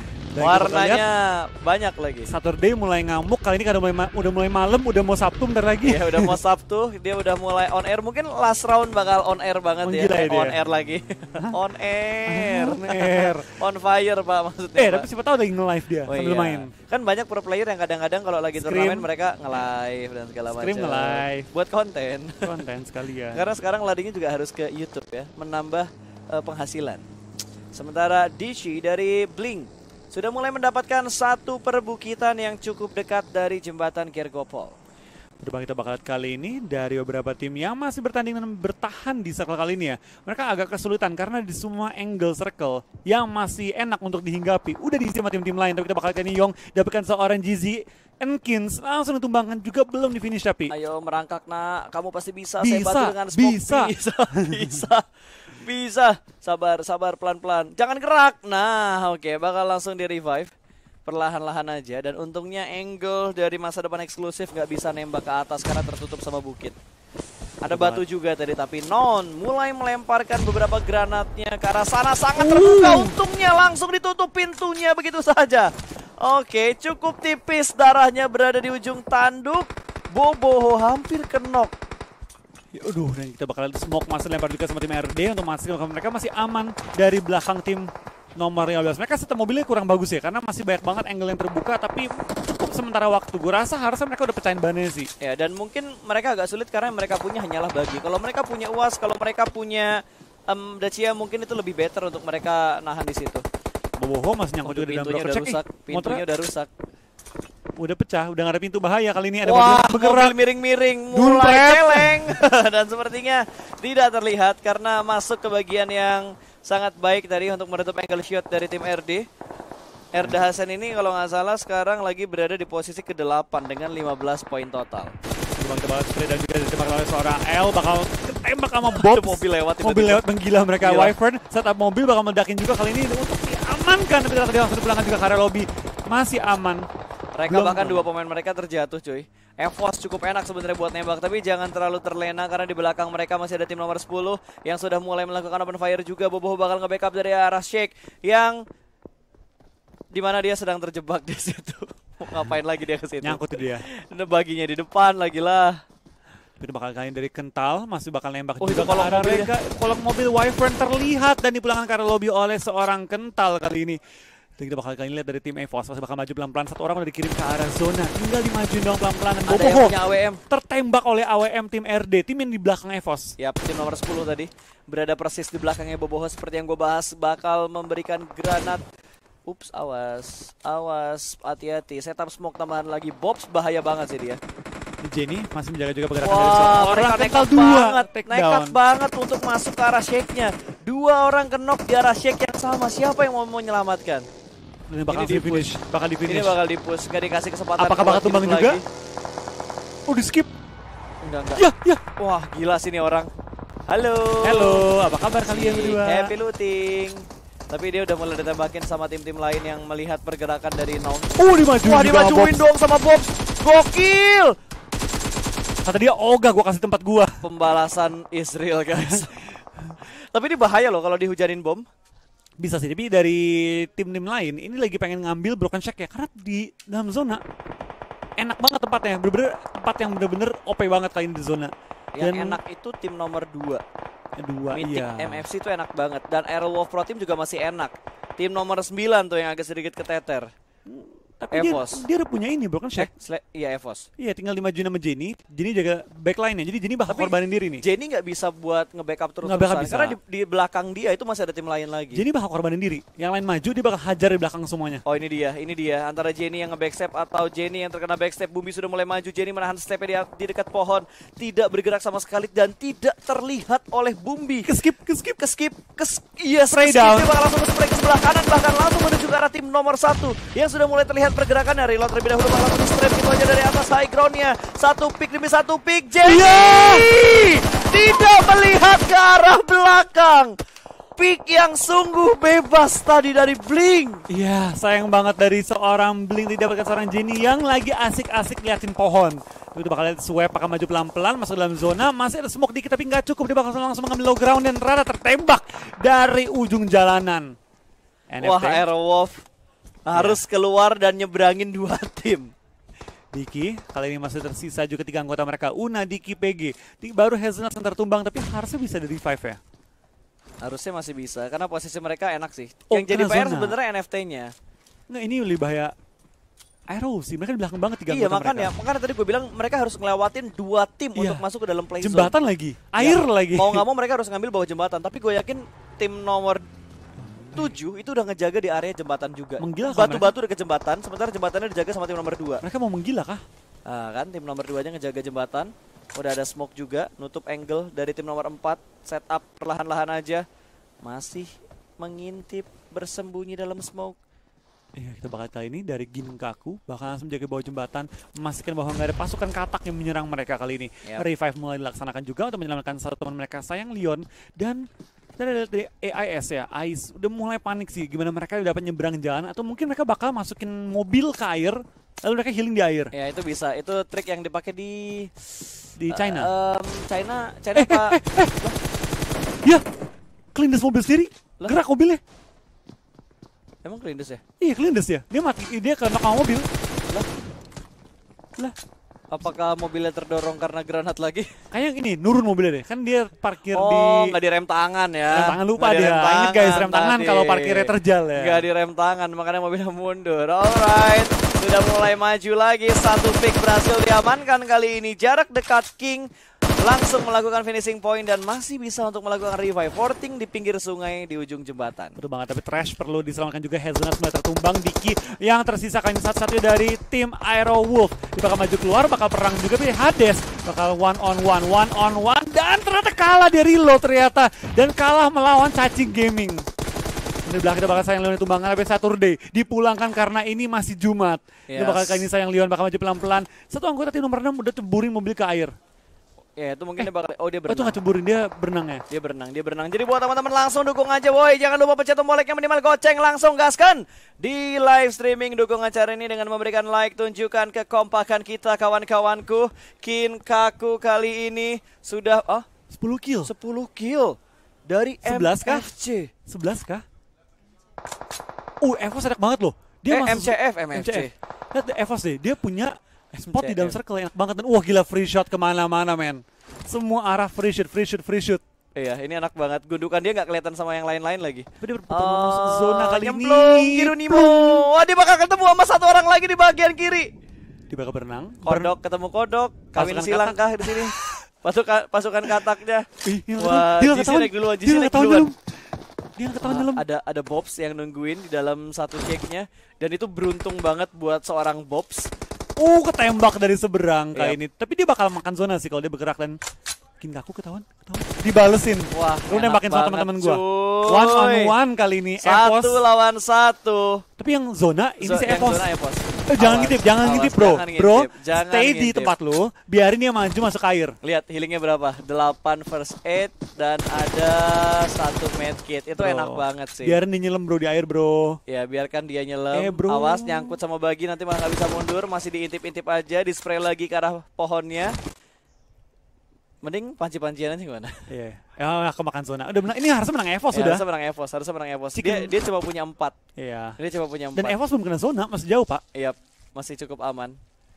[SPEAKER 2] Warnanya banyak lagi.
[SPEAKER 3] Saturday mulai ngamuk, kali ini kan udah mulai, udah mulai malam, udah mau Sabtu bentar lagi.
[SPEAKER 2] Ya udah mau Sabtu, dia udah mulai on air. Mungkin last round bakal on air banget ya.
[SPEAKER 3] ya
[SPEAKER 2] on air lagi. on air.
[SPEAKER 3] On air.
[SPEAKER 2] On fire pak maksudnya.
[SPEAKER 3] Eh
[SPEAKER 2] pak.
[SPEAKER 3] tapi siapa tahu lagi nge-live dia
[SPEAKER 2] oh,
[SPEAKER 3] sambil
[SPEAKER 2] iya.
[SPEAKER 3] main.
[SPEAKER 2] Kan banyak pro player yang kadang-kadang kalau lagi
[SPEAKER 3] Scream.
[SPEAKER 2] turnamen mereka nge-live dan segala macam.
[SPEAKER 3] Scream nge-live.
[SPEAKER 2] Buat konten.
[SPEAKER 3] Konten sekali ya.
[SPEAKER 2] Karena sekarang larinya juga harus ke YouTube ya, menambah uh, penghasilan. Sementara Dishi dari Blink sudah mulai mendapatkan satu perbukitan yang cukup dekat dari jembatan Gergopol.
[SPEAKER 3] Berbang kita bakal lihat kali ini dari beberapa tim yang masih bertanding dan bertahan di circle kali ini ya. Mereka agak kesulitan karena di semua angle circle yang masih enak untuk dihinggapi udah diisi sama tim-tim lain. Tapi kita bakal lihat ini Yong dapatkan seorang Jizzy. Enkins langsung ditumbangkan juga belum di finish tapi.
[SPEAKER 2] Ayo merangkak nak, kamu pasti bisa.
[SPEAKER 3] Bisa,
[SPEAKER 2] Saya bantu dengan smoke.
[SPEAKER 3] bisa.
[SPEAKER 2] Bisa, bisa. Bisa, sabar, sabar, pelan-pelan. Jangan gerak. Nah, oke, okay, bakal langsung di revive. Perlahan-lahan aja. Dan untungnya angle dari masa depan eksklusif nggak bisa nembak ke atas karena tertutup sama bukit. Ada batu juga tadi, tapi Non mulai melemparkan beberapa granatnya ke arah sana. Sangat terbuka, untungnya langsung ditutup pintunya begitu saja. Oke, okay, cukup tipis darahnya berada di ujung tanduk. Boboho hampir kenok.
[SPEAKER 3] Ya, aduh, dan kita bakal smoke masih lempar juga sama tim R D untuk memastikan mereka masih aman dari belakang tim nomor lima belas. Mereka setel mobilnya kurang bagus ya, karena masih banyak banget angle yang terbuka, tapi cukup sementara waktu. Gue rasa harusnya mereka udah pecahin bannya sih.
[SPEAKER 2] Ya, dan mungkin mereka agak sulit karena mereka punya hanyalah bagi. Kalau mereka punya U A S, kalau mereka punya um, Dacia, mungkin itu lebih better untuk mereka nahan di situ.
[SPEAKER 3] Boboho masih nyangkut juga di dalam
[SPEAKER 2] pintunya
[SPEAKER 3] broker
[SPEAKER 2] udah
[SPEAKER 3] check.
[SPEAKER 2] rusak, pintunya udah rusak.
[SPEAKER 3] Udah pecah, udah gak ada pintu bahaya kali ini. Ada
[SPEAKER 2] Wah,
[SPEAKER 3] mobil bergerak,
[SPEAKER 2] mobil miring-miring
[SPEAKER 3] Dun
[SPEAKER 2] mulai
[SPEAKER 3] prep.
[SPEAKER 2] celeng. Dan sepertinya tidak terlihat karena masuk ke bagian yang sangat baik tadi untuk menutup angle shot dari tim R D. Erda Hasan ini kalau nggak salah sekarang lagi berada di posisi kedelapan dengan lima belas poin total.
[SPEAKER 3] Bang tebal spray dan juga ditembak oleh seorang L bakal ketembak sama Bob.
[SPEAKER 2] mobil lewat tiba-tiba.
[SPEAKER 3] Mobil lewat menggila mereka.
[SPEAKER 2] Gila.
[SPEAKER 3] Wyvern setup mobil bakal meledakin juga kali ini untuk diamankan. Tapi ternyata dia langsung dipulangkan juga ke area lobby. Masih aman.
[SPEAKER 2] Mereka
[SPEAKER 3] Belum
[SPEAKER 2] bahkan
[SPEAKER 3] aman.
[SPEAKER 2] dua pemain mereka terjatuh cuy. EVOS cukup enak sebenarnya buat nembak, tapi jangan terlalu terlena karena di belakang mereka masih ada tim nomor sepuluh yang sudah mulai melakukan open fire juga. Boboho bakal nge-backup dari arah Shake yang dimana dia sedang terjebak di situ. Ngapain lagi dia ke situ?
[SPEAKER 3] Nyangkut dia.
[SPEAKER 2] Baginya di depan lagi lah.
[SPEAKER 3] Itu bakal kalian dari kental, masih bakal nembak
[SPEAKER 2] Oh,
[SPEAKER 3] juga
[SPEAKER 2] itu kolong
[SPEAKER 3] ke arah
[SPEAKER 2] mobil
[SPEAKER 3] Rega. Kolong mobil Wyvern terlihat dan dipulangkan ke arah lobby oleh seorang kental kali ini. Dan kita bakal kalian lihat dari tim EVOS masih bakal maju pelan-pelan. Satu orang udah dikirim ke arah zona, tinggal dimajuin dong pelan-pelan. Dan
[SPEAKER 2] Ada yang
[SPEAKER 3] Boboho
[SPEAKER 2] punya A W M.
[SPEAKER 3] tertembak oleh A W M tim R D, tim yang di belakang EVOS.
[SPEAKER 2] Yap, tim nomor sepuluh tadi berada persis di belakangnya Boboho seperti yang gue bahas, bakal memberikan granat. Ups, awas, awas, hati-hati. Setup smoke tambahan lagi. Bobs bahaya banget sih dia.
[SPEAKER 3] Jenny masih menjaga juga pergerakan dari
[SPEAKER 2] Wah,
[SPEAKER 3] seorang
[SPEAKER 2] mereka
[SPEAKER 3] kental
[SPEAKER 2] nekat
[SPEAKER 3] dua.
[SPEAKER 2] banget,
[SPEAKER 3] Take
[SPEAKER 2] nekat
[SPEAKER 3] down.
[SPEAKER 2] banget untuk masuk ke arah shake-nya. Dua orang kenok di arah shake yang sama. Siapa yang mau menyelamatkan?
[SPEAKER 3] Ini bakal
[SPEAKER 2] Ini di
[SPEAKER 3] di-finish, bakal
[SPEAKER 2] Ini
[SPEAKER 3] di-finish.
[SPEAKER 2] bakal di-push, gak dikasih kesempatan.
[SPEAKER 3] Apakah bakal
[SPEAKER 2] buat
[SPEAKER 3] tumbang
[SPEAKER 2] hidup
[SPEAKER 3] juga?
[SPEAKER 2] lagi.
[SPEAKER 3] Oh, di skip.
[SPEAKER 2] Enggak, enggak.
[SPEAKER 3] Ya, ya.
[SPEAKER 2] Wah, gila sih ini orang. Halo.
[SPEAKER 3] Halo, apa kabar kalian berdua?
[SPEAKER 2] Happy looting. Tapi dia udah mulai ditembakin sama tim-tim lain yang melihat pergerakan dari nol.
[SPEAKER 3] Oh, dimajuin
[SPEAKER 2] Wah,
[SPEAKER 3] juga sama
[SPEAKER 2] dimajuin
[SPEAKER 3] Bobs.
[SPEAKER 2] dong sama Bobs. Gokil.
[SPEAKER 3] Kata dia, ogah gua kasih tempat gua.
[SPEAKER 2] Pembalasan Israel, guys. Tapi ini bahaya loh kalau dihujanin bom.
[SPEAKER 3] Bisa sih, tapi dari tim-tim lain ini lagi pengen ngambil broken shack ya, karena di dalam zona enak banget tempatnya, bener-bener tempat yang bener-bener O P banget kali ini di zona.
[SPEAKER 2] Yang
[SPEAKER 3] Dan
[SPEAKER 2] enak itu tim nomor dua.
[SPEAKER 3] dua,
[SPEAKER 2] Mythic
[SPEAKER 3] iya.
[SPEAKER 2] M F C itu enak banget. Dan Aerowolf Pro Team juga masih enak. Tim nomor sembilan tuh yang agak sedikit keteter.
[SPEAKER 3] Tapi dia,
[SPEAKER 2] Evos.
[SPEAKER 3] dia udah punya ini broken
[SPEAKER 2] Eh,
[SPEAKER 3] shack.
[SPEAKER 2] sele- iya Evos.
[SPEAKER 3] Iya, tinggal dimajuin sama Jenny. Jenny jaga backline-nya. Jadi Jenny bakal
[SPEAKER 2] Tapi
[SPEAKER 3] korbanin diri nih.
[SPEAKER 2] Jenny nggak bisa buat nge-backup terus
[SPEAKER 3] Nggak backup bisa.
[SPEAKER 2] karena di, di belakang dia itu masih ada tim lain lagi.
[SPEAKER 3] Jenny bakal korbanin diri. Yang lain maju, dia bakal hajar di belakang semuanya.
[SPEAKER 2] Oh ini dia, ini dia antara Jenny yang nge-backstep atau Jenny yang terkena backstep. Bumi sudah mulai maju, Jenny menahan stepnya di, di dekat pohon, tidak bergerak sama sekali dan tidak terlihat oleh Bumbi.
[SPEAKER 3] Keskip, keskip.
[SPEAKER 2] Ke skip, ke iya
[SPEAKER 3] Spray
[SPEAKER 2] skip,
[SPEAKER 3] down.
[SPEAKER 2] dia bakal langsung spray ke sebelah kanan, bahkan langsung menuju ke arah tim nomor satu yang sudah mulai terlihat pergerakannya. Reload terlebih dahulu, bakal langsung strap gitu aja dari atas high groundnya. Satu pick demi satu pick, Jenny tidak melihat ke arah belakang. Pick yang sungguh bebas tadi dari Blink.
[SPEAKER 3] Iya, sayang banget dari seorang Blink tidak dapatkan seorang Jenny yang lagi asik-asik liatin pohon. Itu bakal lihat Swap akan maju pelan-pelan masuk dalam zona. Masih ada smoke dikit tapi nggak cukup. Dia bakal langsung mengambil low ground dan rada tertembak dari ujung jalanan. N F T.
[SPEAKER 2] Wah, Aerowolf harus keluar dan nyebrangin dua tim.
[SPEAKER 3] Diki, kali ini masih tersisa juga tiga anggota mereka. Una, Diki, P G. Di, baru Hazelnut yang tertumbang tapi harusnya bisa di revive ya.
[SPEAKER 2] Harusnya masih bisa karena posisi mereka enak sih.
[SPEAKER 3] Oh,
[SPEAKER 2] Yang jadi
[SPEAKER 3] kena
[SPEAKER 2] P R
[SPEAKER 3] zona.
[SPEAKER 2] sebenarnya N F T-nya.
[SPEAKER 3] Nggak, ini lebih bahaya Aero sih. Mereka di belakang banget tiga
[SPEAKER 2] Iya
[SPEAKER 3] anggota
[SPEAKER 2] makanya,
[SPEAKER 3] mereka.
[SPEAKER 2] makanya tadi gue bilang mereka harus ngelewatin dua tim
[SPEAKER 3] Iya.
[SPEAKER 2] untuk masuk ke dalam play zone.
[SPEAKER 3] Jembatan lagi, air
[SPEAKER 2] Ya,
[SPEAKER 3] lagi.
[SPEAKER 2] Mau nggak mau mereka harus ngambil bawah jembatan. Tapi gue yakin tim nomor tujuh itu udah ngejaga di area jembatan juga.
[SPEAKER 3] Menggila kah
[SPEAKER 2] Batu-batu dekat jembatan, sementara jembatannya dijaga sama tim nomor dua.
[SPEAKER 3] Mereka mau menggila kah?
[SPEAKER 2] Nah, kan tim nomor dua nya ngejaga jembatan. Udah ada smoke juga, nutup angle dari tim nomor empat. Setup perlahan-lahan aja. Masih mengintip, bersembunyi dalam smoke.
[SPEAKER 3] Iya, kita bakal kali ini dari Ginkaku bakal langsung menjaga bawah jembatan, memastikan bahwa nggak ada pasukan katak yang menyerang mereka kali ini.
[SPEAKER 2] Yep.
[SPEAKER 3] Revive mulai dilaksanakan juga untuk menyelamatkan satu teman mereka, sayang Leon. Dan kita lihat dari A I S ya, A I S udah mulai panik sih gimana mereka dapat nyebrang jalan, atau mungkin mereka bakal masukin mobil ke air lalu mereka healing di air.
[SPEAKER 2] Ya itu bisa, itu trik yang dipakai di
[SPEAKER 3] Di China.
[SPEAKER 2] Eh, em, China, China
[SPEAKER 3] Eh,
[SPEAKER 2] apa?
[SPEAKER 3] Ya, kelindes mobil sendiri,
[SPEAKER 2] Lah?
[SPEAKER 3] gerak mobilnya.
[SPEAKER 2] Emang kelindes ya?
[SPEAKER 3] Iya, kelindes ya. Dia mati, dia kena sama mobil.
[SPEAKER 2] Lah,
[SPEAKER 3] Lah,
[SPEAKER 2] apakah mobilnya terdorong karena granat lagi?
[SPEAKER 3] kayaknya ini nurun mobilnya deh. Kan dia parkir
[SPEAKER 2] Oh,
[SPEAKER 3] di
[SPEAKER 2] nggak direm tangan ya?
[SPEAKER 3] rem tangan, lupa
[SPEAKER 2] Nggak
[SPEAKER 3] dia.
[SPEAKER 2] direm
[SPEAKER 3] Ingat guys, rem tangan
[SPEAKER 2] tadi.
[SPEAKER 3] kalau parkirnya terjal ya.
[SPEAKER 2] Nggak direm tangan, makanya mobilnya mundur. Alright, sudah mulai maju lagi. Satu pick berhasil diamankan kali ini. Jarak dekat King langsung melakukan finishing point dan masih bisa untuk melakukan revive. Forting di pinggir sungai di ujung jembatan.
[SPEAKER 3] Betul banget, tapi Trash perlu diselamatkan juga. Hazelnut mulai tertumbang. Diki yang tersisa kan satu-satunya dari tim Aerowolf. Dia bakal maju keluar, bakal perang juga. Tapi Hades bakal one on one, one on one. Dan ternyata kalah dia reload ternyata. Dan kalah melawan Cacing Gaming. Di belakang kita bakal sayang Leon tumbangan sampai Saturday. Dipulangkan karena ini masih Jumat. Dia
[SPEAKER 2] Yes.
[SPEAKER 3] bakal kali ini sayang Leon bakal maju pelan-pelan. Satu anggota tim nomor enam udah ceburin mobil ke air.
[SPEAKER 2] Ya itu mungkin dia bakal, oh
[SPEAKER 3] Oh
[SPEAKER 2] dia
[SPEAKER 3] itu
[SPEAKER 2] berenang.
[SPEAKER 3] nggak ceburin, dia berenang ya.
[SPEAKER 2] Dia berenang, dia berenang. Jadi buat teman-teman langsung dukung aja boy. Jangan lupa pencet tombol like-nya minimal goceng. Langsung gaskan di live streaming. Dukung acara ini dengan memberikan like. Tunjukkan kekompakan kita kawan-kawanku. Kinkaku kali ini sudah oh
[SPEAKER 3] sepuluh kill.
[SPEAKER 2] sepuluh kill dari
[SPEAKER 3] sebelas kah?
[SPEAKER 2] M F C.
[SPEAKER 3] sebelas kah? Uh, Evos enak banget loh. Dia
[SPEAKER 2] Eh,
[SPEAKER 3] masuk
[SPEAKER 2] M C F, M F C.
[SPEAKER 3] Lihat deh, Evos deh, dia punya Spot di
[SPEAKER 2] C M.
[SPEAKER 3] dalam circle enak banget. Dan wah gila, free shot kemana-mana men. Semua arah free shoot, free shoot, free shoot.
[SPEAKER 2] Iya, ini enak banget. Gundukan dia nggak kelihatan sama yang lain-lain lagi.
[SPEAKER 3] Tapi dia berputar masuk zona kali ini.
[SPEAKER 2] Nyemplung, Kirunimo. Wah, dia bakal ketemu sama satu orang lagi di bagian kiri.
[SPEAKER 3] Dia bakal berenang.
[SPEAKER 2] Kodok ketemu kodok. Kawin
[SPEAKER 3] Pasukan
[SPEAKER 2] silang kah di sini? Pasukan pasukan kataknya.
[SPEAKER 3] Ih, dia nggak
[SPEAKER 2] Wah,
[SPEAKER 3] ketahuan. Dia nggak
[SPEAKER 2] Jisi
[SPEAKER 3] ketahuan.
[SPEAKER 2] naik duluan,
[SPEAKER 3] Dia
[SPEAKER 2] Jisi
[SPEAKER 3] nggak
[SPEAKER 2] naik
[SPEAKER 3] ketahuan
[SPEAKER 2] duluan.
[SPEAKER 3] dalam. Dia nggak ketahuan
[SPEAKER 2] Wah,
[SPEAKER 3] dalam.
[SPEAKER 2] ada ada Bobs yang nungguin di dalam satu shake-nya dan itu beruntung banget buat seorang Bobs.
[SPEAKER 3] Uh, ketembak dari seberang kayak
[SPEAKER 2] Yap.
[SPEAKER 3] ini. Tapi dia bakal makan zona sih kalau dia bergerak dan bikin aku ketahuan, ketahuan. Dibalesin.
[SPEAKER 2] Wah,
[SPEAKER 3] Lu
[SPEAKER 2] enak
[SPEAKER 3] nembakin sama
[SPEAKER 2] banget,
[SPEAKER 3] teman-teman gua.
[SPEAKER 2] cuy.
[SPEAKER 3] One on one kali ini. Evos.
[SPEAKER 2] Satu lawan satu.
[SPEAKER 3] Tapi yang zona ini
[SPEAKER 2] Zo-
[SPEAKER 3] si
[SPEAKER 2] yang
[SPEAKER 3] Evos.
[SPEAKER 2] zona Evos.
[SPEAKER 3] Eh, jangan
[SPEAKER 2] Awas,
[SPEAKER 3] ngintip, jangan
[SPEAKER 2] awas,
[SPEAKER 3] ngintip bro.
[SPEAKER 2] jangan
[SPEAKER 3] Bro,
[SPEAKER 2] ngintip, jangan
[SPEAKER 3] stay di
[SPEAKER 2] ngintip.
[SPEAKER 3] tempat lu. Biarin dia maju masuk air.
[SPEAKER 2] Lihat healingnya berapa? delapan first aid dan ada satu medkit. Itu
[SPEAKER 3] Bro,
[SPEAKER 2] enak banget sih.
[SPEAKER 3] Biarin dia nyelam bro di air bro.
[SPEAKER 2] Ya biarkan dia nyelam.
[SPEAKER 3] Eh, bro.
[SPEAKER 2] Awas nyangkut sama bagi nanti malah nggak bisa mundur. Masih diintip-intip aja, di spray lagi ke arah pohonnya. Mending panci-pancian aja gimana?
[SPEAKER 3] Iya. Ya, aku makan zona. Udah menang. Ini harusnya menang Evos
[SPEAKER 2] Ya,
[SPEAKER 3] sudah.
[SPEAKER 2] harusnya menang Evos, harusnya menang Evos. Dia
[SPEAKER 3] Chicken-
[SPEAKER 2] dia cuma punya empat.
[SPEAKER 3] Iya.
[SPEAKER 2] Dia cuma punya
[SPEAKER 3] Dan
[SPEAKER 2] empat.
[SPEAKER 3] Evos belum kena zona, masih jauh pak.
[SPEAKER 2] Iya, masih cukup aman.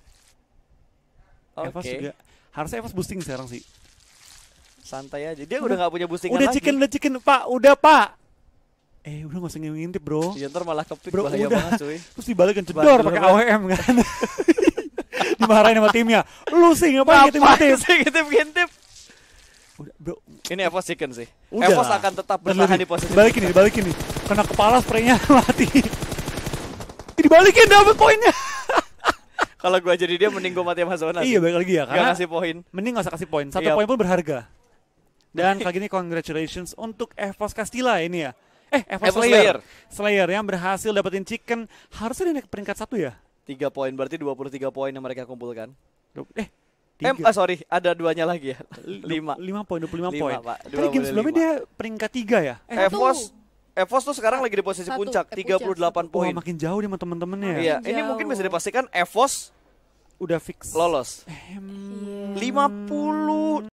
[SPEAKER 2] Oke,
[SPEAKER 3] Evos juga. Harusnya Evos boosting sekarang sih.
[SPEAKER 2] santai aja. Dia udah nggak punya boostingan
[SPEAKER 3] Udah
[SPEAKER 2] lagi.
[SPEAKER 3] chicken, udah chicken, pak. Udah pak. Eh, udah gak usah ngintip bro.
[SPEAKER 2] Ya, ntar malah kepik,
[SPEAKER 3] Bro,
[SPEAKER 2] bahaya
[SPEAKER 3] udah.
[SPEAKER 2] banget cuy.
[SPEAKER 3] Terus dibalikin cedor
[SPEAKER 2] Bandel
[SPEAKER 3] pakai A
[SPEAKER 2] banget.
[SPEAKER 3] W M kan. Dimarahin sama timnya. Lu sih ngapain ngintip
[SPEAKER 2] Ngapain
[SPEAKER 3] ngintip?
[SPEAKER 2] sih ngintip-ngintip?
[SPEAKER 3] Udah, bro.
[SPEAKER 2] Ini Evos chicken sih.
[SPEAKER 3] Udah.
[SPEAKER 2] Evos akan tetap bertahan di posisi.
[SPEAKER 3] Dibalikin nih, dibalikin nih. Kena kepala spraynya mati. Ih, dibalikin dapat poinnya.
[SPEAKER 2] Kalau gua jadi dia mending gua mati sama zona.
[SPEAKER 3] Iya, balik lagi ya.
[SPEAKER 2] Gak
[SPEAKER 3] Karena
[SPEAKER 2] ngasih poin.
[SPEAKER 3] mending gak usah kasih poin. Satu
[SPEAKER 2] Iya.
[SPEAKER 3] poin pun berharga. Dan kali ini congratulations untuk Evos Castilla ini ya. Eh, Evos,
[SPEAKER 2] Evos
[SPEAKER 3] Slayer.
[SPEAKER 2] Slayer.
[SPEAKER 3] Slayer yang berhasil dapetin chicken. Harusnya dia naik ke peringkat satu ya.
[SPEAKER 2] Tiga poin berarti dua puluh tiga poin yang mereka kumpulkan.
[SPEAKER 3] Eh,
[SPEAKER 2] Eh,
[SPEAKER 3] tiga.
[SPEAKER 2] ah, sorry, ada duanya lagi ya. Lima.
[SPEAKER 3] lima poin, dua puluh lima
[SPEAKER 2] Lima,
[SPEAKER 3] poin.
[SPEAKER 2] Pak.
[SPEAKER 3] Tadi game
[SPEAKER 2] dua
[SPEAKER 3] sebelumnya
[SPEAKER 2] puluh
[SPEAKER 3] dia peringkat tiga ya. Eh,
[SPEAKER 1] Satu.
[SPEAKER 2] Evos Evos tuh sekarang lagi di posisi
[SPEAKER 1] Satu,
[SPEAKER 2] puncak,
[SPEAKER 1] eh,
[SPEAKER 2] tiga puluh delapan
[SPEAKER 1] puncak,
[SPEAKER 3] wah,
[SPEAKER 2] poin.
[SPEAKER 3] makin jauh dia sama temen-temennya ya.
[SPEAKER 2] Iya,
[SPEAKER 1] Makin
[SPEAKER 2] ini
[SPEAKER 1] jauh.
[SPEAKER 2] mungkin bisa dipastikan Evos
[SPEAKER 3] Udah fix.
[SPEAKER 2] lolos.
[SPEAKER 3] Hmm.
[SPEAKER 2] lima puluh